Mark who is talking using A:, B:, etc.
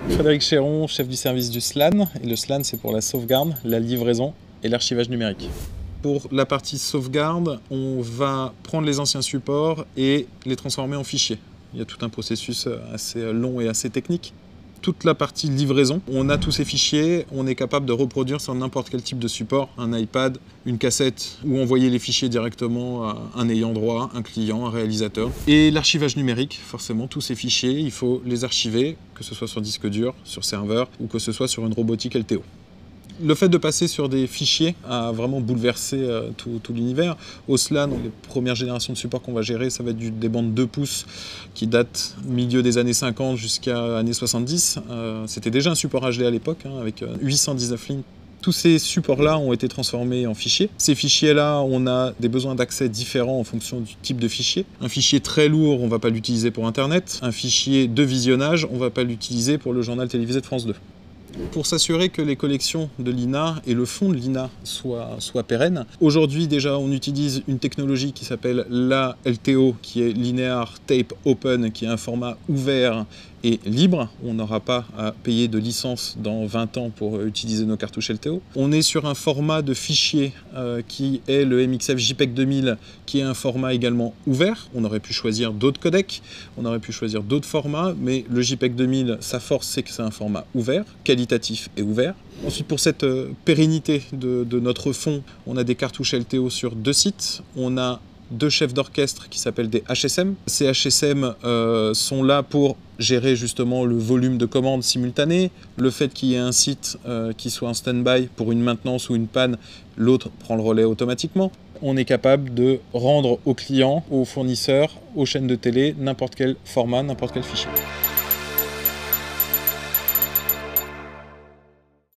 A: Frédéric Chéron, chef du service du SLAN. Et le SLAN, c'est pour la sauvegarde, la livraison et l'archivage numérique. Pour la partie sauvegarde, on va prendre les anciens supports et les transformer en fichiers. Il y a tout un processus assez long et assez technique. Toute la partie livraison, on a tous ces fichiers, on est capable de reproduire sur n'importe quel type de support, un iPad, une cassette, ou envoyer les fichiers directement à un ayant droit, un client, un réalisateur. Et l'archivage numérique, forcément, tous ces fichiers, il faut les archiver, que ce soit sur disque dur, sur serveur, ou que ce soit sur une robotique LTO. Le fait de passer sur des fichiers a vraiment bouleversé tout l'univers. Au SLAN, les premières générations de supports qu'on va gérer, ça va être des bandes 2 pouces qui datent milieu des années 50 jusqu'à années 70. C'était déjà un support HD à l'époque, avec 819 lignes. Tous ces supports-là ont été transformés en fichiers. Ces fichiers-là, on a des besoins d'accès différents en fonction du type de fichier. Un fichier très lourd, on ne va pas l'utiliser pour Internet. Un fichier de visionnage, on ne va pas l'utiliser pour le journal télévisé de France 2. Pour s'assurer que les collections de l'INA et le fonds de l'INA soient pérennes, aujourd'hui déjà on utilise une technologie qui s'appelle la LTO, qui est Linear Tape Open, qui est un format ouvert et libre. On n'aura pas à payer de licence dans 20 ans pour utiliser nos cartouches LTO. On est sur un format de fichier qui est le MXF JPEG 2000, qui est un format également ouvert. On aurait pu choisir d'autres codecs, on aurait pu choisir d'autres formats, mais le JPEG 2000, sa force, c'est que c'est un format ouvert, qualitatif et ouvert. Ensuite, pour cette pérennité de notre fond, on a des cartouches LTO sur 2 sites. On a 2 chefs d'orchestre qui s'appellent des HSM. Ces HSM sont là pour gérer justement le volume de commandes simultanées, le fait qu'il y ait un site qui soit en stand-by pour une maintenance ou une panne, l'autre prend le relais automatiquement. On est capable de rendre aux clients, aux fournisseurs, aux chaînes de télé, n'importe quel format, n'importe quel fichier.